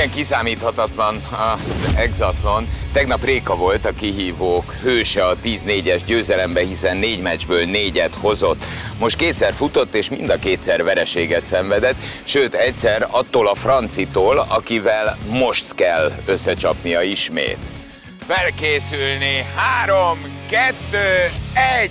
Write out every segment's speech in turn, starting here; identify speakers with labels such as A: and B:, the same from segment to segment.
A: Igen, kiszámíthatatlan az exatlon. Tegnap Réka volt a kihívók hőse a 10-4-es győzelembe, hiszen 4 meccsből 4-et hozott. Most kétszer futott, és mind a kétszer vereséget szenvedett, sőt egyszer attól a Francitól, akivel most kell összecsapnia ismét. Felkészülni, 3, 2, 1...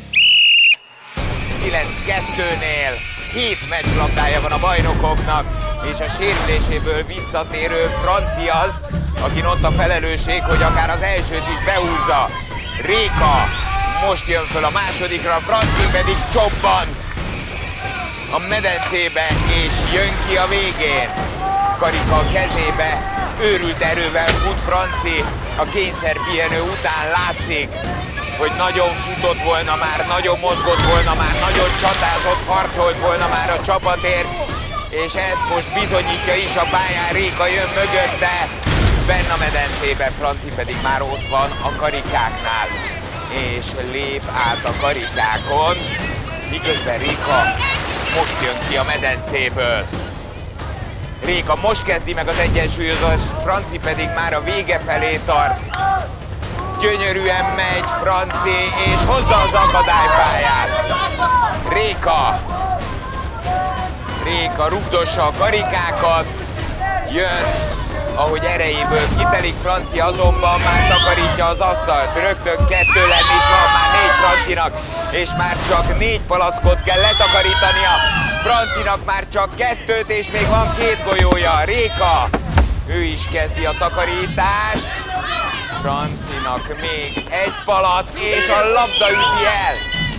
A: 9-2-nél 7 meccslabdája van a bajnokoknak, és a sérüléséből visszatérő Franci az, akin ott a felelősség, hogy akár az elsőt is behúzza. Réka most jön föl a másodikra, Franci pedig csobban a medencébe, és jön ki a végén. Karika a kezébe, őrült erővel fut Franci, a kényszerpihenő után látszik, hogy nagyon futott volna már, nagyon mozgott volna már, nagyon csatázott, harcolt volna már a csapatért, és ezt most bizonyítja is a pályán. Réka jön mögötte, benn a medencébe, Franci pedig már ott van a karikáknál, és lép át a karikákon, miközben Réka most jön ki a medencéből. Réka most kezdi meg az egyensúlyozást, Franci pedig már a vége felé tart. Gyönyörűen megy Franci, és hozza az akadálypályát. Réka rugdossa a karikákat, jön, ahogy erejéből kitelik, Franci azonban már takarítja az asztalt. Rögtön 2 lenni is van már 4 Francinak, és már csak 4 palackot kell letakarítania. Francinak már csak 2, és még van 2 golyója. Réka, ő is kezdi a takarítást. Francinak még 1 palack, és a labda üti el.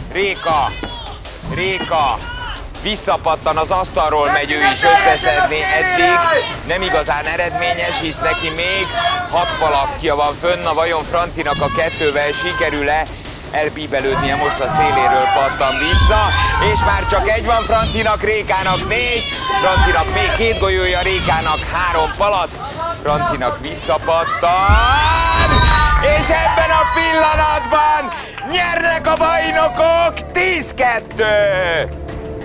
A: Réka visszapattan az asztalról, megy ő is összeszedni, eddig nem igazán eredményes, hisz neki még 6 palackja van fönn. Na vajon Francinak a 2-vel sikerül-e elbíbelődnie? Most a széléről pattan vissza, és már csak 1 van Francinak, Rékának 4, Francinak még 2 golyója, Rékának 3 palack, Francinak visszapattan, és ebben a pillanatban nyernek a bajnokok 10-2!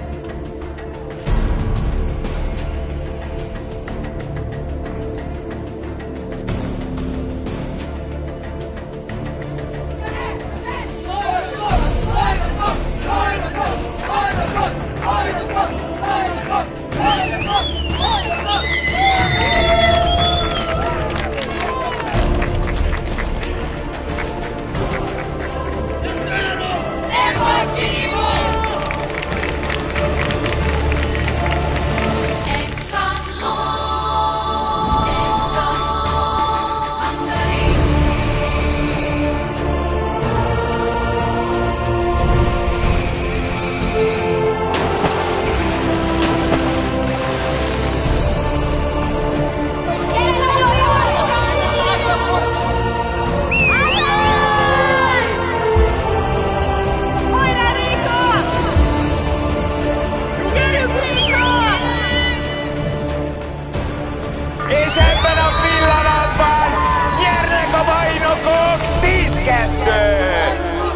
A: És ebben a pillanatban nyernek a bajnokok 10-2!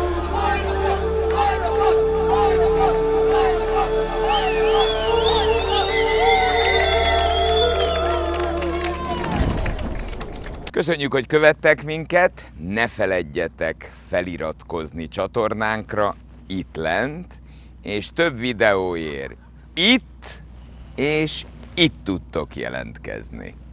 A: Köszönjük, hogy követtek minket, ne feledjetek feliratkozni csatornánkra itt lent, és több videóért itt és itt tudtok jelentkezni.